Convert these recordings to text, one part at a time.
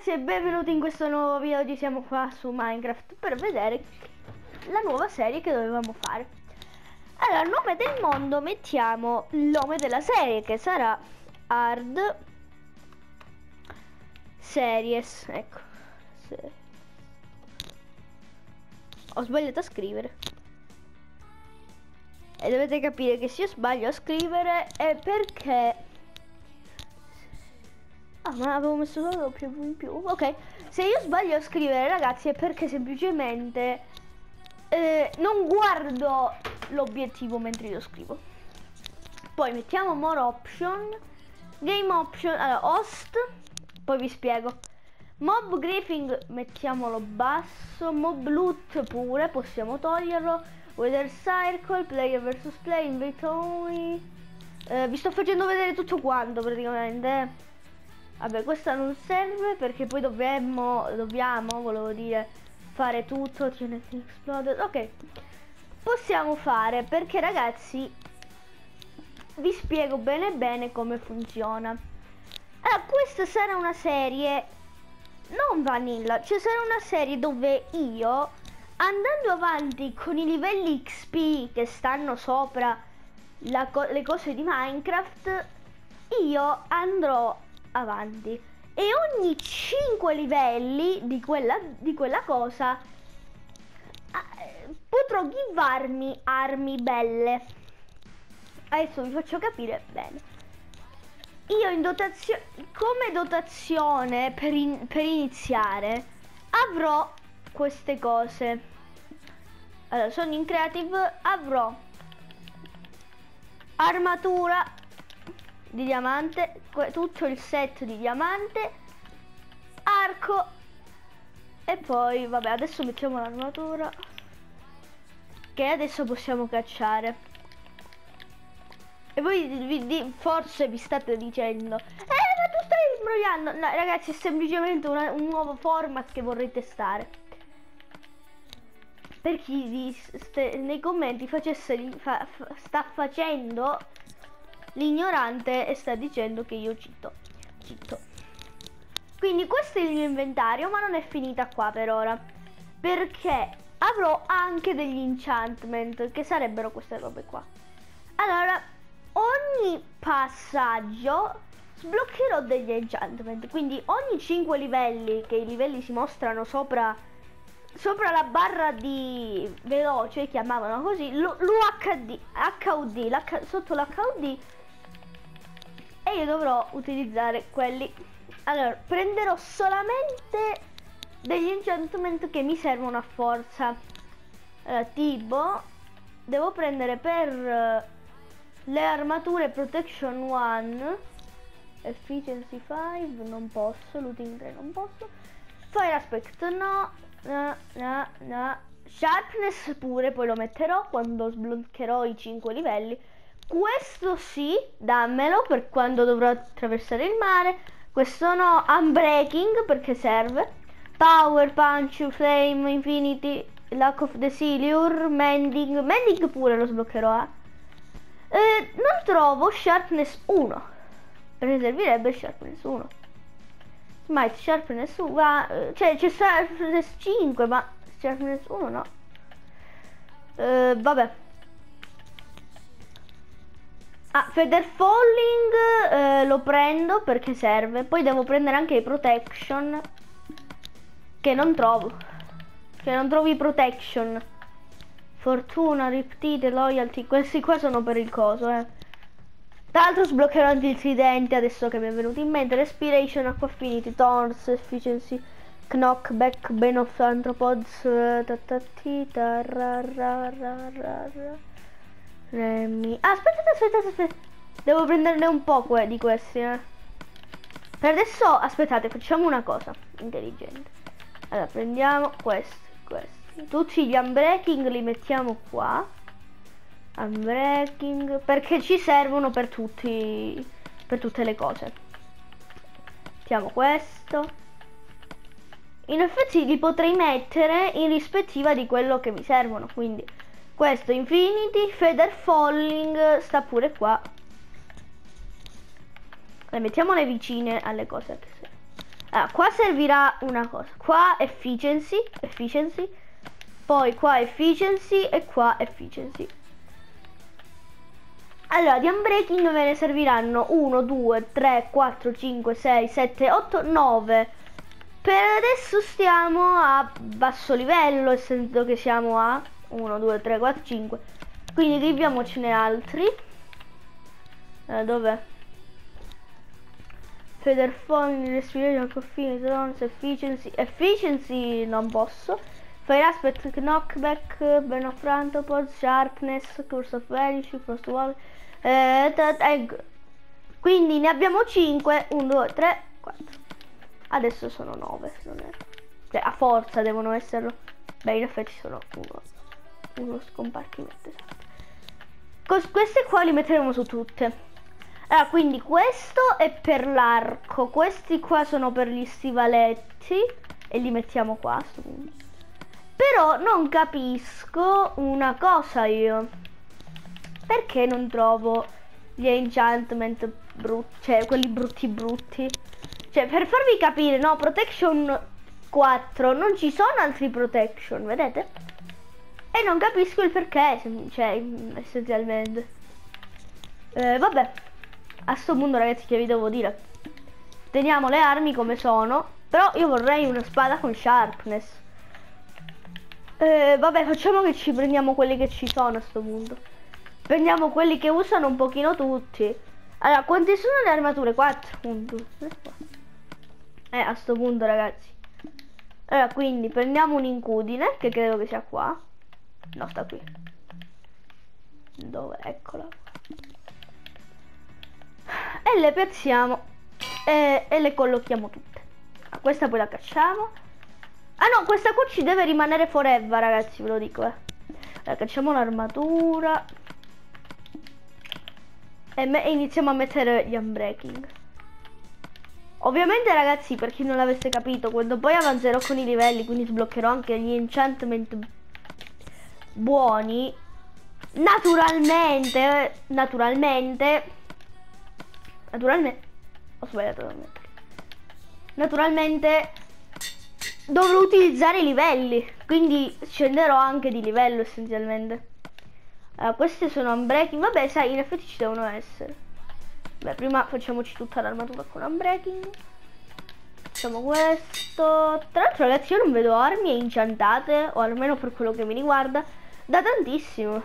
ragazzi e benvenuti in questo nuovo video. Oggi siamo qua su Minecraft per vedere la nuova serie che dovevamo fare. Allora, al nome del mondo mettiamo il nome della serie, che sarà Hard Series. Ecco, ho sbagliato a scrivere e dovete capire che se io sbaglio a scrivere è perché ma avevo messo solo più in più. Ok, se io sbaglio a scrivere, ragazzi, è perché semplicemente non guardo l'obiettivo mentre io scrivo. Poi mettiamo more option, game option, allora host, poi vi spiego. Mob griefing mettiamolo basso, mob loot pure possiamo toglierlo, weather circle, player vs play, invite only. Vi sto facendo vedere tutto quanto praticamente. Vabbè, questa non serve perché poi dobbiamo, volevo dire, fare tutto. TNT exploded. Ok, possiamo fare, perché ragazzi vi spiego bene come funziona. Allora, questa sarà una serie non vanilla, cioè sarà una serie dove io, andando avanti con i livelli XP che stanno sopra le cose di Minecraft, io andrò avanti e ogni 5 livelli di quella cosa potrò givarmi armi belle. Adesso vi faccio capire bene. Io in dotazione, come dotazione per iniziare, avrò queste cose. Allora, sono in creative, avrò armatura di diamante, tutto il set di diamante, arco, e poi vabbè, adesso mettiamo l'armatura, che adesso possiamo cacciare. E voi forse vi state dicendo ma tu stai sbrogliando. No ragazzi, è semplicemente un nuovo format che vorrei testare. Per chi nei commenti sta facendo l'ignorante e sta dicendo che io cito. Quindi questo è il mio inventario, ma non è finita qua per ora, perché avrò anche degli enchantment, che sarebbero queste robe qua. Allora, ogni passaggio sbloccherò degli enchantment, quindi ogni 5 livelli, che i livelli si mostrano sopra la barra di veloce, chiamavano così, l'UHD, sotto l'HUD, e io dovrò utilizzare quelli. Allora, prenderò solamente degli enchantment che mi servono a forza. Allora, tipo, devo prendere per le armature protection 1, efficiency 5, non posso, looting 3 non posso, fire aspect no, sharpness pure, poi lo metterò quando sbloccherò i 5 livelli. Questo sì, dammelo per quando dovrò attraversare il mare. Questo no, unbreaking perché serve, power, punch, flame, infinity, lack of the silure, mending pure lo sbloccherò. Non trovo sharpness 1, perché servirebbe sharpness 1. Smite sharpness 1, cioè c'è sharpness 5, ma sharpness 1 no. Vabbè. Feather falling lo prendo perché serve. Poi devo prendere anche i protection, che non trovo. Cioè non trovo i protection. Fortuna, riptide, loyalty, questi qua sono per il coso, Tra l'altro sbloccherò anche il tridente, adesso che mi è venuto in mente. Respiration, acqua affinity, thorns, efficiency, knockback, bane of anthropods, aspettate, devo prenderne un po' di questi, Per adesso, aspettate, facciamo una cosa intelligente. Allora, prendiamo questi. Tutti gli unbreaking li mettiamo qua. Unbreaking, perché ci servono per tutte le cose. Mettiamo questo. In effetti li potrei mettere in rispettiva di quello che mi servono, quindi questo infinity, feather falling sta pure qua. Le mettiamole vicine alle cose che servono. Allora, qua servirà una cosa. Qua efficiency. Poi qua efficiency e qua efficiency. Allora, di unbreaking me ne serviranno 1, 2, 3, 4, 5, 6, 7, 8, 9. Per adesso stiamo a basso livello, essendo che siamo a 1, 2, 3, 4, 5. Quindi griviamocene altri. Dov'è? Feather Falling, Respiration, Coffee, Zones, Efficiency non posso. Fire Aspect, Knockback, Burn of Rantopods, Sharpness, Curse of Vanish, Frost Wall, Egg. Quindi ne abbiamo 5, 1, 2, 3, 4. Adesso sono 9, non è. Cioè a forza devono esserlo. Beh, in effetti sono uno scompartimento, esatto. Queste qua li metteremo su tutte. Allora, quindi questo è per l'arco, questi qua sono per gli stivaletti e li mettiamo qua a sto punto. Però non capisco una cosa io. Perché non trovo gli enchantment brutti, cioè quelli brutti. Cioè, per farvi capire, no, protection 4, non ci sono altri protection, vedete? E non capisco il perché, cioè, essenzialmente. Vabbè. A sto punto, ragazzi, che vi devo dire? Teniamo le armi come sono. Però io vorrei una spada con sharpness. Vabbè, facciamo che ci prendiamo quelli che ci sono a sto punto. Prendiamo quelli che usano un pochino tutti. Allora, quante sono le armature? 4. 1, 2, 3, 4. A sto punto, ragazzi. Allora, quindi prendiamo un'incudine, che credo che sia qua. No, sta qui. Dove? Eccola. E le piazziamo e le collochiamo tutte. Questa poi la cacciamo. Ah no, questa qua ci deve rimanere forever, ragazzi, ve lo dico, cacciamo l'armatura e iniziamo a mettere gli unbreaking. Ovviamente, ragazzi, per chi non l'avesse capito, quando poi avanzerò con i livelli, quindi sbloccherò anche gli enchantment buoni, naturalmente ho sbagliato totalmente. Naturalmente dovrò utilizzare i livelli, quindi scenderò anche di livello essenzialmente. Queste sono unbreaking, vabbè, sai, in effetti ci devono essere. Beh, prima facciamoci tutta l'armatura con unbreaking. Facciamo questo. Tra l'altro, ragazzi, io non vedo armi inchantate, o almeno per quello che mi riguarda, da tantissimo.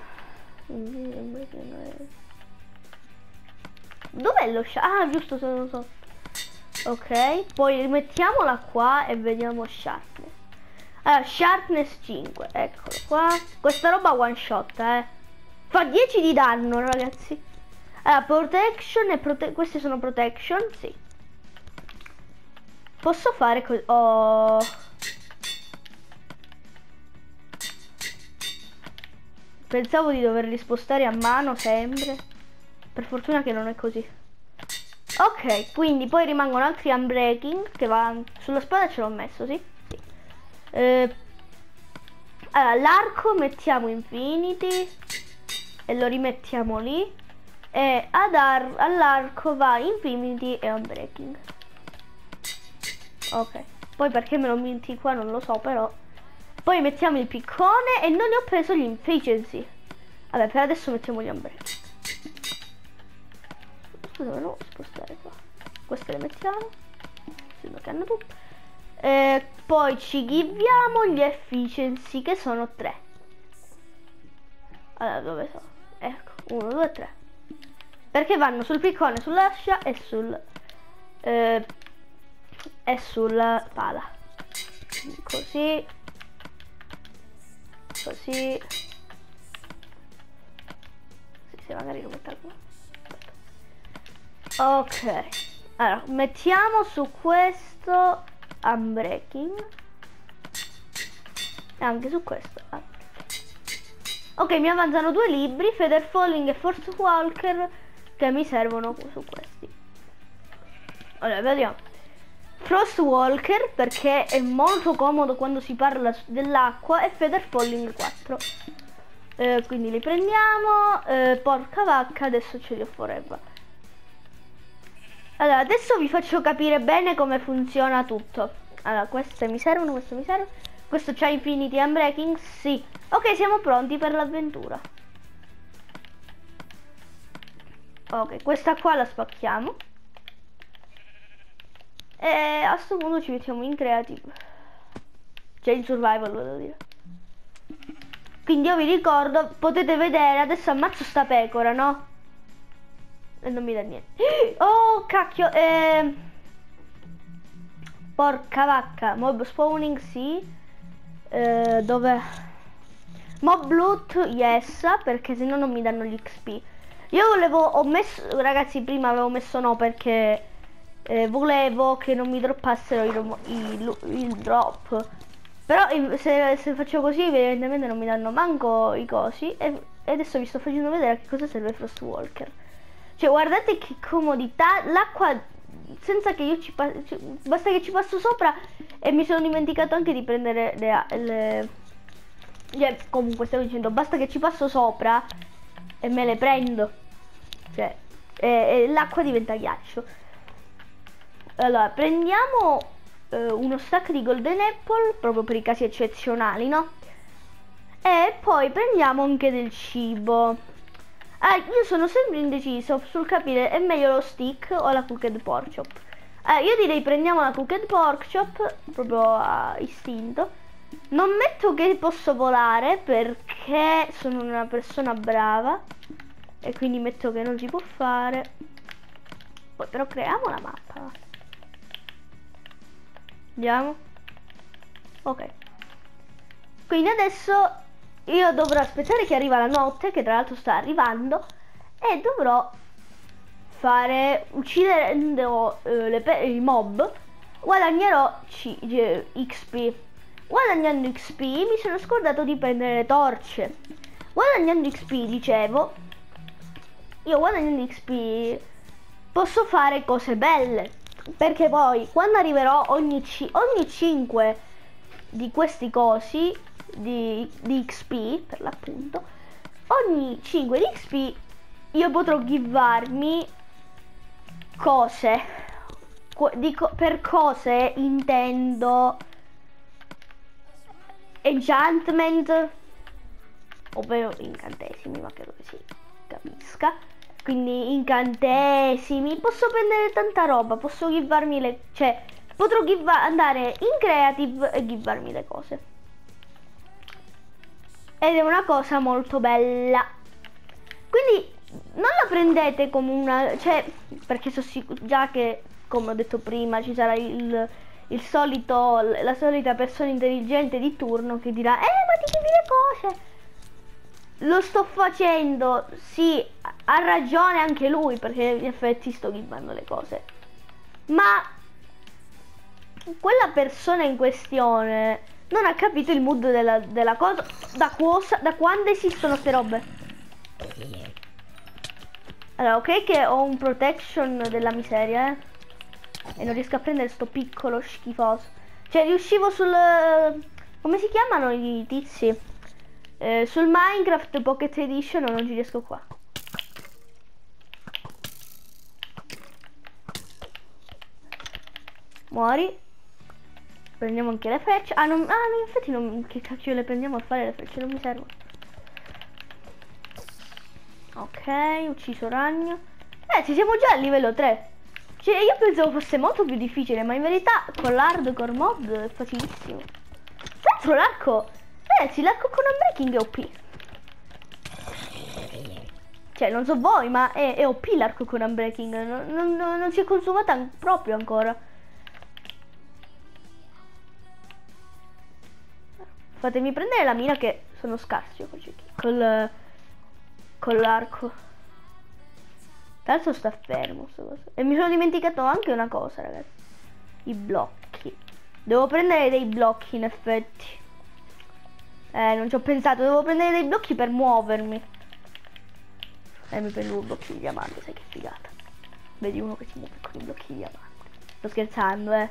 Dov'è lo Ah, giusto, se non so. Ok, poi rimettiamola qua e vediamo sharpness. Allora, sharpness 5, eccolo qua. Questa roba one shot, fa 10 di danno, ragazzi. Allora, protection e questi sono protection, sì. Posso fare così. Oh. Pensavo di doverli spostare a mano sempre. Per fortuna che non è così. Ok, quindi poi rimangono altri unbreaking che va sulla spada, ce l'ho messo, sì? Sì. Allora, l'arco mettiamo infinity e lo rimettiamo lì. E all'arco va infinity e unbreaking. Ok, poi perché me lo metti qua non lo so, però. Poi mettiamo il piccone e non ne ho preso gli efficiency. Vabbè, per adesso mettiamo gli unbreaking. Scusa, me lo spostare qua. Queste le mettiamo. Sembra che hanno tutte. Poi ci giviamo gli efficiency, che sono 3. Allora, dove sono? Ecco, 1, 2, 3. Perché vanno sul piccone, sull'ascia e sulla pala. Così. Così. Se magari lo metto qua. Ok, allora mettiamo su questo unbreaking e anche su questo. Ok, mi avanzano 2 libri, Feather Falling e Force Walker, che mi servono su questi. Allora, vediamo. Frost Walker, perché è molto comodo quando si parla dell'acqua, e Feather Falling 4. Quindi li prendiamo. Porca vacca, adesso ce li ho forever. Allora, adesso vi faccio capire bene come funziona tutto. Allora, queste mi servono, questo mi serve. Questo c'ha Infinity Unbreaking? Sì. Ok, siamo pronti per l'avventura. Ok, questa qua la spacchiamo. E a sto punto ci mettiamo in creative. Cioè in survival, volevo dire. Quindi io vi ricordo, potete vedere, adesso ammazzo sta pecora, no? E non mi dà niente. Oh, cacchio, porca vacca. Mob spawning, sì. Dove? Mob loot, yes, perché se no non mi danno gli XP. Io ho messo, ragazzi, prima avevo messo no perché volevo che non mi droppassero il drop. Però se faccio così evidentemente non mi danno manco i cosi. E adesso vi sto facendo vedere a che cosa serve Frostwalker. Cioè guardate che comodità. L'acqua senza che io basta che ci passo sopra. E mi sono dimenticato anche di prendere comunque stavo dicendo, basta che ci passo sopra e me le prendo. Cioè l'acqua diventa ghiaccio. Allora prendiamo uno stack di golden apple proprio per i casi eccezionali, no? E poi prendiamo anche del cibo. Io sono sempre indeciso sul capire è meglio lo stick o la cooked pork chop. Io direi prendiamo la cooked pork chop proprio a istinto. Non metto che posso volare perché sono una persona brava e quindi metto che non si può fare. Poi però creiamo la mappa. Andiamo. Ok. Quindi adesso io dovrò aspettare che arriva la notte, che tra l'altro sta arrivando, e dovrò uccidendo i mob, guadagnerò XP. Guadagnando XP mi sono scordato di prendere le torce. Guadagnando XP, dicevo, io guadagnando XP posso fare cose belle, perché poi quando arriverò ogni 5 di questi cosi di XP per l'appunto, ogni 5 di XP io potrò givarmi cose. Per cose intendo enchantment, ovvero incantesimi, ma credo che si capisca. Quindi incantesimi, posso prendere tanta roba, posso givarmi cioè potrò andare in creative e givarmi le cose. Ed è una cosa molto bella. Quindi non la prendete come una, cioè, perché so già che, come ho detto prima, ci sarà la solita persona intelligente di turno che dirà ma ti chiedi le cose. Lo sto facendo, sì, ha ragione anche lui, perché in effetti sto givando le cose. Ma quella persona in questione non ha capito il mood della cosa. Da quando esistono ste robe? Allora, ok che ho un protection della miseria, e non riesco a prendere sto piccolo schifoso. Cioè riuscivo come si chiamano i tizi? Sul Minecraft Pocket Edition non ci riesco qua. Muori. Prendiamo anche le frecce. No, infatti non, che cacchio le prendiamo a fare le frecce? Non mi servono. Ok, ucciso ragno. Ci siamo già a livello 3. Cioè io pensavo fosse molto più difficile, ma in verità con l'hardcore mod è facilissimo. Tra l'altro l'arco, ragazzi, l'arco con unbreaking è OP. Cioè non so voi, ma è OP l'arco con unbreaking. Non si è consumata proprio ancora. Fatemi prendere la mira che sono scarso io con l'arco. Tra l'altro sta fermo. E mi sono dimenticato anche una cosa, ragazzi. I blocchi. Devo prendere dei blocchi in effetti. Non ci ho pensato. Devo prendere dei blocchi per muovermi. Mi prendo due blocchi di diamante, sai che figata. Vedi uno che si muove con i blocchi di diamante. Sto scherzando,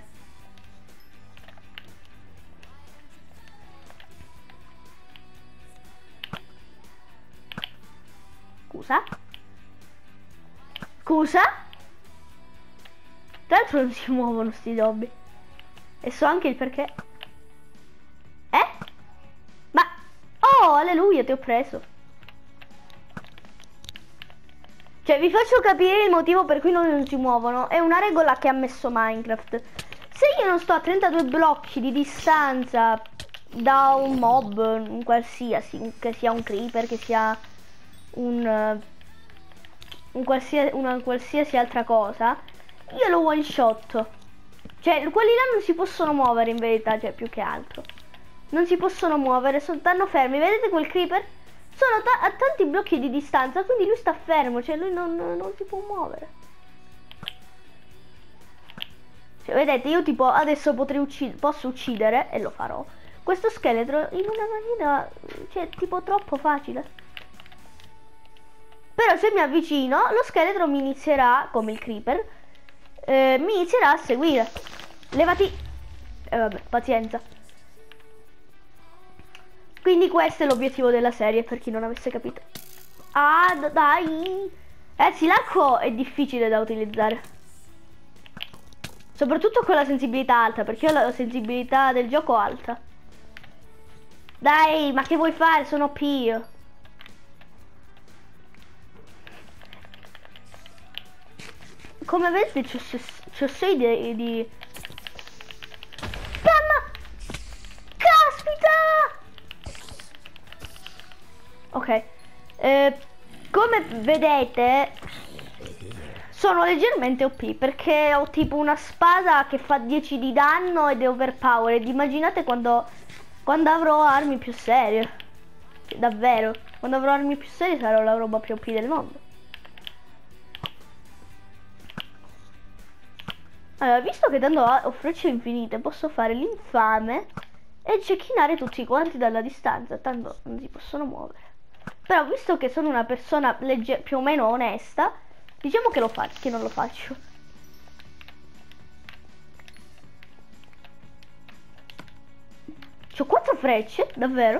Scusa? Scusa? Tra l'altro non si muovono sti zombie. E so anche il perché. Ma... Oh, alleluia, ti ho preso. Cioè, vi faccio capire il motivo per cui non si muovono. È una regola che ha messo Minecraft. Se io non sto a 32 blocchi di distanza da un mob qualsiasi, che sia un creeper, che sia una qualsiasi altra cosa, io lo one shot. Cioè, quelli là non si possono muovere in verità, cioè più che altro. Non si possono muovere, stanno fermi. Vedete quel creeper? Sono a tanti blocchi di distanza, quindi lui sta fermo, cioè lui non si può muovere. Cioè, vedete, io tipo adesso posso uccidere, e lo farò, questo scheletro in una maniera, cioè, tipo troppo facile. Però se mi avvicino, lo scheletro mi inizierà, come il creeper, mi inizierà a seguire. Levati. Vabbè, pazienza. Quindi questo è l'obiettivo della serie, per chi non avesse capito. Ah, dai. Ragazzi, l'arco è difficile da utilizzare. Soprattutto con la sensibilità alta, perché io ho la sensibilità del gioco alta. Dai, ma che vuoi fare? Sono OP io. Come vedete c'ho 6 di... Spam! Caspita! Ok, come vedete sono leggermente OP perché ho tipo una spada che fa 10 di danno ed è overpowered. Immaginate quando avrò armi più serie. Davvero, quando avrò armi più serie sarò la roba più OP del mondo. Allora, visto che tanto ho frecce infinite, posso fare l'infame e cecchinare tutti quanti dalla distanza, tanto non si possono muovere. Però visto che sono una persona più o meno onesta, diciamo che non lo faccio. C'ho 4 frecce, davvero?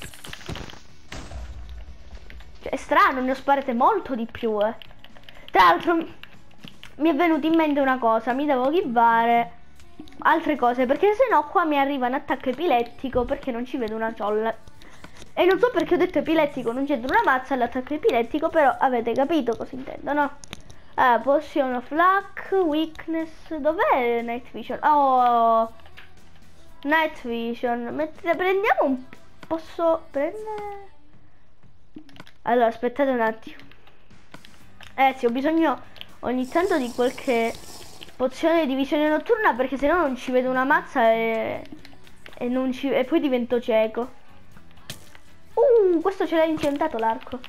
Cioè, è strano, ne ho sparate molto di più, eh. Tra l'altro mi è venuta in mente una cosa, mi devo givare altre cose, perché sennò qua mi arriva un attacco epilettico perché non ci vedo una ciolla. E non so perché ho detto epilettico, non c'entra una mazza all'attacco epilettico, però avete capito cosa intendo, no? Potion of luck, weakness, dov'è night vision? Oh, night vision, prendiamo un... Posso prendere... Allora, aspettate un attimo. Sì, ho bisogno ogni tanto di qualche pozione di visione notturna, perché sennò non ci vedo una mazza e poi divento cieco. Questo ce l'hai incentato l'arco.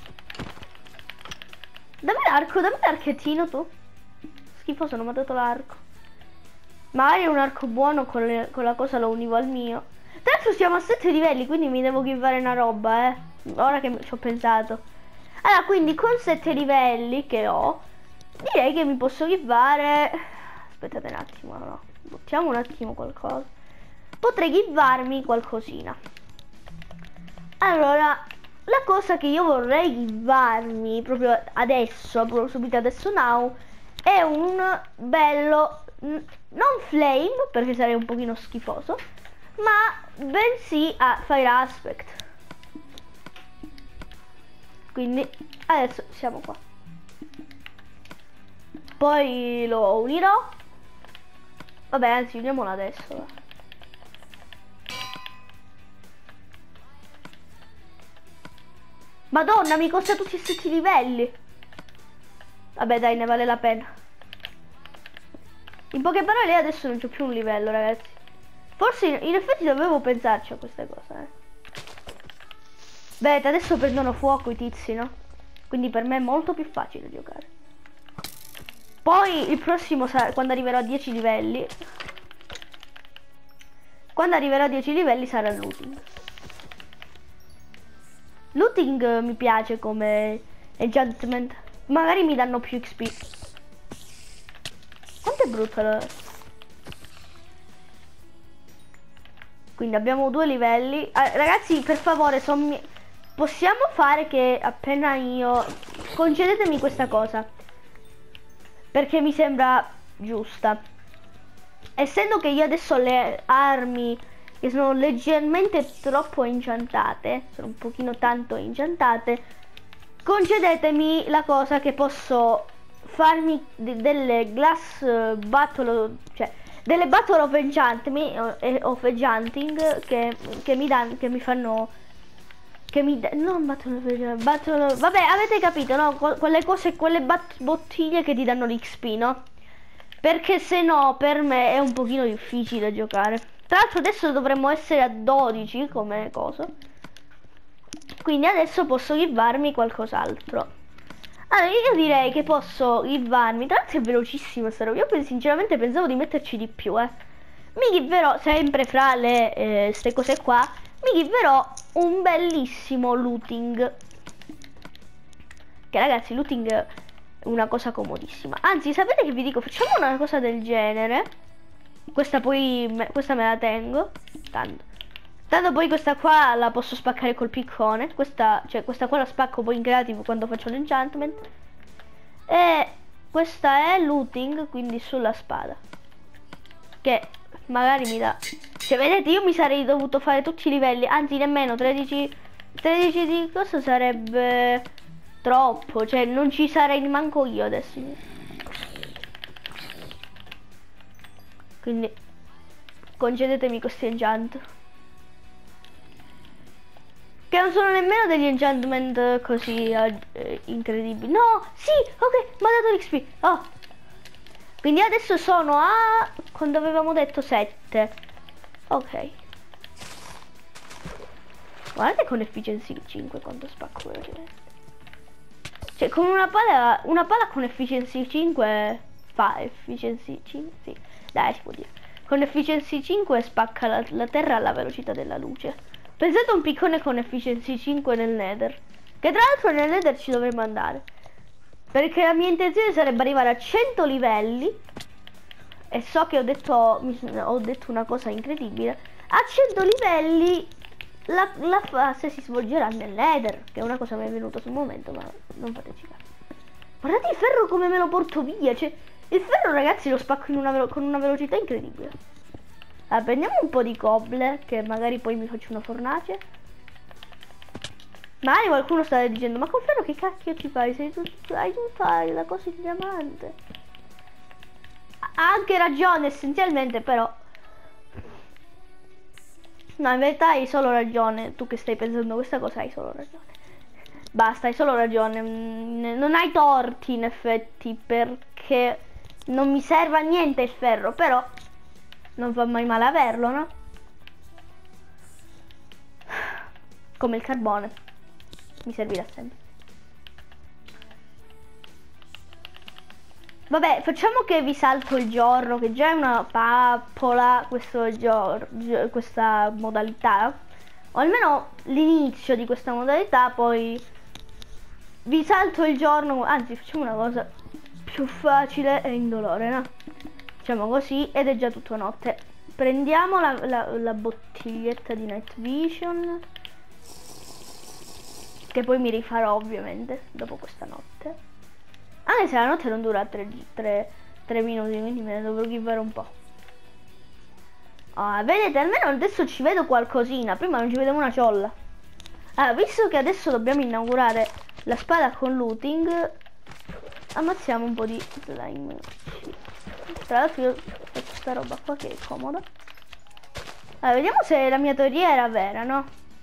Dammi l'arco, dammi l'archettino tu. Schifoso, non mi ha dato l'arco. Magari è un arco buono, con la cosa lo univo al mio. Tra l'altro siamo a 7 livelli, quindi mi devo givare una roba, ora che ci ho pensato. Allora, quindi con 7 livelli che ho, direi che mi posso givare... Aspettate un attimo, no. Buttiamo un attimo qualcosa. Potrei givarmi qualcosina. Allora, la cosa che io vorrei givarmi proprio adesso, proprio subito adesso now, è un bello, non flame, perché sarei un pochino schifoso, ma bensì a fire aspect. Quindi adesso siamo qua. Poi lo unirò. Vabbè, anzi, uniamolo adesso. Madonna, mi costa tutti i 7 livelli. Vabbè, dai, ne vale la pena. In poche parole, adesso non c'ho più un livello, ragazzi. Forse in effetti dovevo pensarci a queste cose, Vedete, adesso prendono fuoco i tizi, no? Quindi per me è molto più facile giocare. Poi il prossimo sarà quando arriverò a 10 livelli. Quando arriverò a 10 livelli sarà il looting. Looting mi piace come enchantment. Magari mi danno più XP. Quanto è brutto Quindi abbiamo 2 livelli. Ragazzi, per favore, possiamo fare che appena io... Concedetemi questa cosa, perché mi sembra giusta. Essendo che io adesso ho le armi che sono leggermente troppo inciantate, sono un pochino tanto inciantate, concedetemi la cosa che posso farmi delle glass battle, cioè delle battle of enchanting che mi danno, che mi fanno, non battle, vabbè, avete capito, no? Quelle cose, quelle bottiglie che ti danno l'XP, no? Perché se no per me è un pochino difficile giocare. Tra l'altro adesso dovremmo essere a 12 come cosa, quindi adesso posso givarmi qualcos'altro. Allora io direi che posso givarmi, tra l'altro è velocissimo sta roba. Io sinceramente pensavo di metterci di più, Mi giverò sempre fra le ste cose qua. Mi giverò un bellissimo looting, che ragazzi looting è una cosa comodissima. Anzi, sapete che vi dico, facciamo una cosa del genere. Questa poi questa me la tengo tanto poi questa qua la posso spaccare col piccone. Questa qua la spacco poi in creativo quando faccio l'enchantment. E questa è looting, quindi sulla spada, che magari mi dà, cioè vedete, io mi sarei dovuto fare tutti i livelli, anzi nemmeno 13 di cosa sarebbe troppo, cioè non ci sarei manco io adesso. Quindi concedetemi questi enchant, che non sono nemmeno degli enchantment così incredibili. No, sì, ok, mi ha dato l'XP. Oh. Quindi adesso sono a, quando avevamo detto 7. Ok. Guardate con efficiency 5 quanto spacco velocemente. Cioè con una pala con efficiency 5 fa efficiency 5, sì. Dai, si può dire. Con efficiency 5 spacca la terra alla velocità della luce. Pensate a un piccone con efficiency 5 nel Nether, che tra l'altro nel Nether ci dovremmo andare, perché la mia intenzione sarebbe arrivare a 100 livelli. E so che ho detto una cosa incredibile. A 100 livelli la fase si svolgerà nel Nether, che è una cosa che mi è venuta sul momento, ma non fateci caso. Guardate il ferro come me lo porto via, cioè il ferro ragazzi lo spacco con una velocità incredibile. Allora, prendiamo un po' di cobble, che magari poi mi faccio una fornace. Magari qualcuno sta dicendo, ma con ferro che cacchio ci fai? Hai tutta la cosa di diamante. Ha anche ragione essenzialmente, però no, in verità hai solo ragione. Tu che stai pensando questa cosa hai solo ragione. Basta, hai solo ragione. Non hai torti in effetti, perché non mi serve a niente il ferro, però non fa mai male averlo, no? Come il carbone. Mi servirà sempre. Vabbè, facciamo che vi salto il giorno, che già è una pappola questa modalità. O almeno l'inizio di questa modalità, poi vi salto il giorno. Anzi, facciamo una cosa più facile e indolore, no? Facciamo così ed è già tutto notte. Prendiamo la bottiglietta di Night Vision, che poi mi rifarò ovviamente dopo questa notte. Anche se la notte non dura 3 minuti, quindi me ne dovrò givare un po'. Vedete, almeno adesso ci vedo qualcosina. Prima non ci vedevo una ciolla. Allora, visto che adesso dobbiamo inaugurare la spada con looting, ammazziamo un po' di slime. Tra l'altro io faccio questa roba qua che è comoda. Allora, vediamo se la mia teoria era vera, no?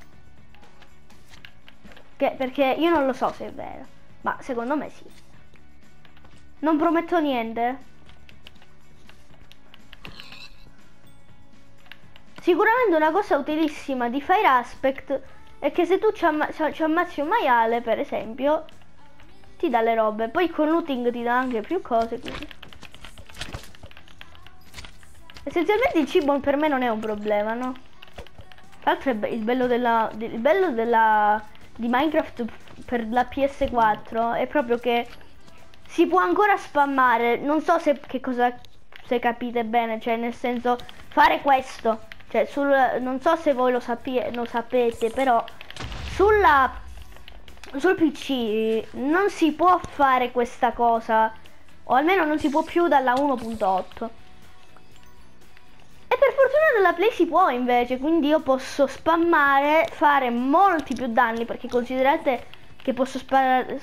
Perché io non lo so se è vera, ma secondo me sì. Non prometto niente. Sicuramente una cosa utilissima di Fire Aspect è che se tu ci ammazzi un maiale, per esempio, ti dà le robe. Poi con looting ti dà anche più cose, quindi essenzialmente il cibo per me non è un problema, no? Tra l'altro il bello di Minecraft per la PS4 è proprio che si può ancora spammare. Non so se capite bene, cioè nel senso fare questo, cioè non so se voi lo sapete, però sul PC non si può fare questa cosa O almeno non si può più dalla 1.8. E per fortuna della Play si può invece, quindi io posso spammare, fare molti più danni, perché considerate che posso sparare...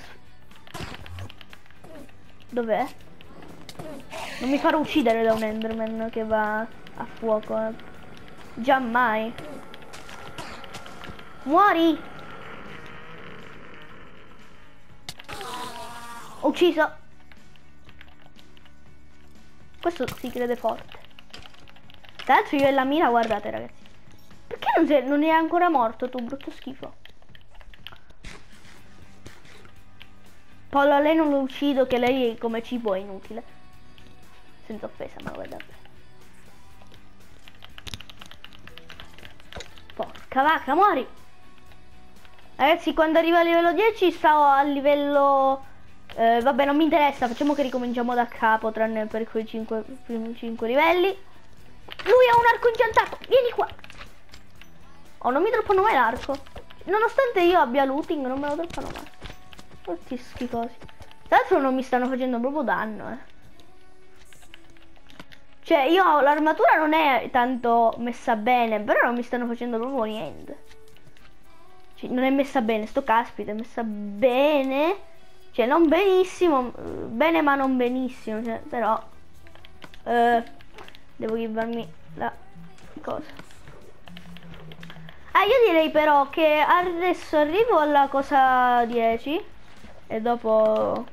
Dov'è? Non mi farò uccidere da un Enderman che va a fuoco. Giammai. Muori! Ucciso! Questo si crede forte. Tra l'altro io e la mira, guardate ragazzi. Perché non è ancora morto tu, brutto schifo? Pollo, a lei non lo uccido, che lei come cibo è inutile. Senza offesa, ma guardate. Porca vacca, muori! Ragazzi, quando arriva a livello 10 stavo a livello... vabbè, non mi interessa, facciamo che ricominciamo da capo, tranne per quei primi 5 livelli. Lui ha un arco incantato, vieni qua! Oh, non mi droppano mai l'arco. Nonostante io abbia looting, non me lo droppano mai. Tutti schifosi. Tra l'altro non mi stanno facendo proprio danno, Cioè, io l'armatura non è tanto messa bene, però non mi stanno facendo proprio niente. Cioè, non è messa bene, sto caspita, è messa bene. Cioè, non benissimo, bene ma non benissimo, cioè, però devo givarmi la cosa. Ah, io direi però che adesso arrivo alla cosa 10 e dopo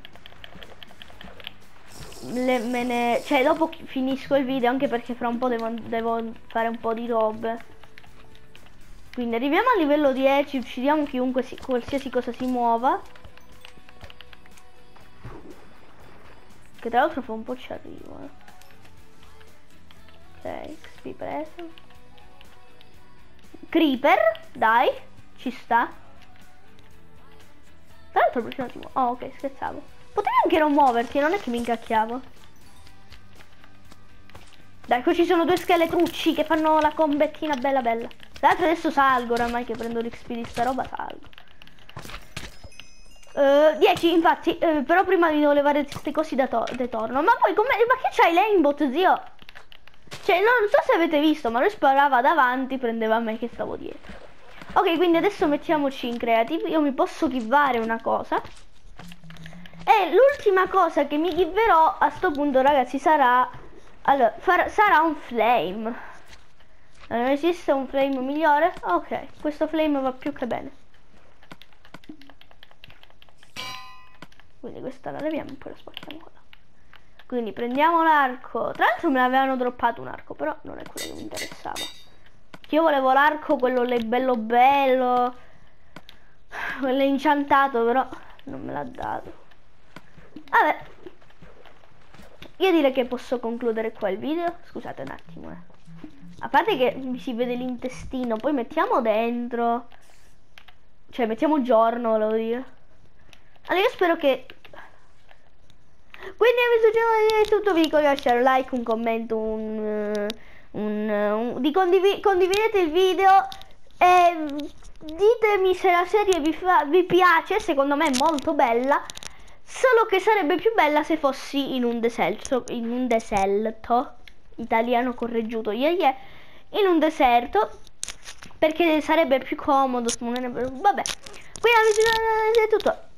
cioè dopo finisco il video, anche perché fra un po' devo fare un po' di robe. Quindi arriviamo al livello 10, uccidiamo chiunque qualsiasi cosa si muova. Che tra l'altro fra un po' ci arrivo. Ok, XP preso. Creeper, dai, ci sta. Tra l'altro il prossimo attimo. Oh, ok, scherzavo. Potevi anche non muoverti, non è che mi incacchiavo. Dai, qui ci sono due scheletrucci che fanno la combettina bella bella. Tra l'altro adesso salgo, oramai che prendo l'XP di sta roba, salgo. 10 infatti, però prima devo levare queste cose da torno. Ma poi come? Ma che c'hai l'aimbot, zio? Cioè, non so se avete visto, ma lui sparava davanti, prendeva me che stavo dietro. Ok, quindi adesso mettiamoci in creative. Io mi posso givare una cosa. E l'ultima cosa che mi giverò a sto punto, ragazzi, sarà... Allora, sarà un flame. Non esiste un flame migliore? Ok, questo flame va più che bene. Quindi questa la leviamo e poi la spacchiamo qua. Quindi prendiamo l'arco. Tra l'altro me l'avevano droppato un arco, però non è quello che mi interessava. Io volevo l'arco, quello bello bello, quello inciantato, però non me l'ha dato. Vabbè, io direi che posso concludere qua il video. Scusate un attimo, A parte che mi si vede l'intestino, poi mettiamo dentro, cioè mettiamo giorno, volevo dire. Allora io spero che... Quindi vi succede tutto, vi dico di lasciare un like, un commento, condividete il video e ditemi se la serie vi piace. Secondo me è molto bella, solo che sarebbe più bella se fossi in un deserto, italiano correggiuto, in un deserto, perché sarebbe più comodo. Vabbè, quindi è tutto.